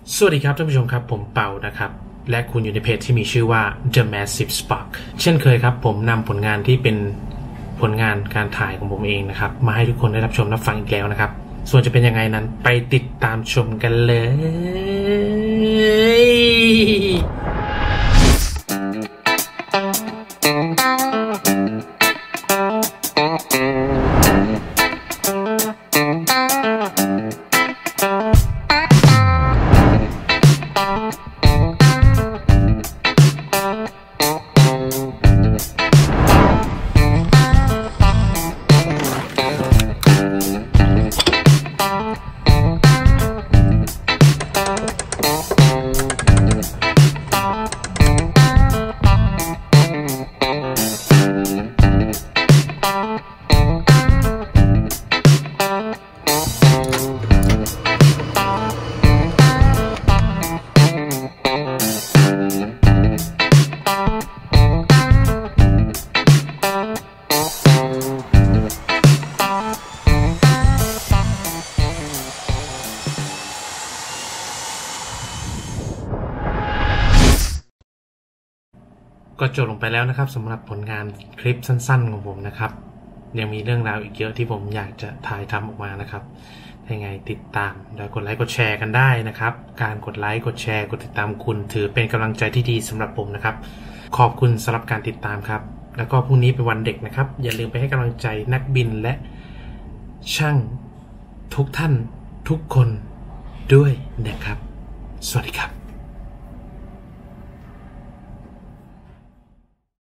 สวัสดีครับท่านผู้ชมครับผมเปานะครับและคุณอยู่ในเพจที่มีชื่อว่า The Massive Spark เช่นเคยครับผมนำผลงานที่เป็นผลงานการถ่ายของผมเองนะครับมาให้ทุกคนได้รับชมรับฟังอีกแล้วนะครับส่วนจะเป็นยังไงนั้นไปติดตามชมกันเลยก็จบลงไปแล้วนะครับสำหรับผลงานคลิปสั้นๆของผมนะครับยังมีเรื่องราวอีกเยอะที่ผมอยากจะถ่ายทำออกมานะครับยังไงติดตามแล้วกดไลค์กดแชร์กันได้นะครับการกดไลค์กดแชร์กดติดตามคุณถือเป็นกำลังใจที่ดีสำหรับผมนะครับขอบคุณสำหรับการติดตามครับแล้วก็พรุ่งนี้เป็นวันเด็กนะครับอย่าลืมไปให้กำลังใจนักบินและช่างทุกท่านทุกคนด้วยนะครับสวัสดีครับ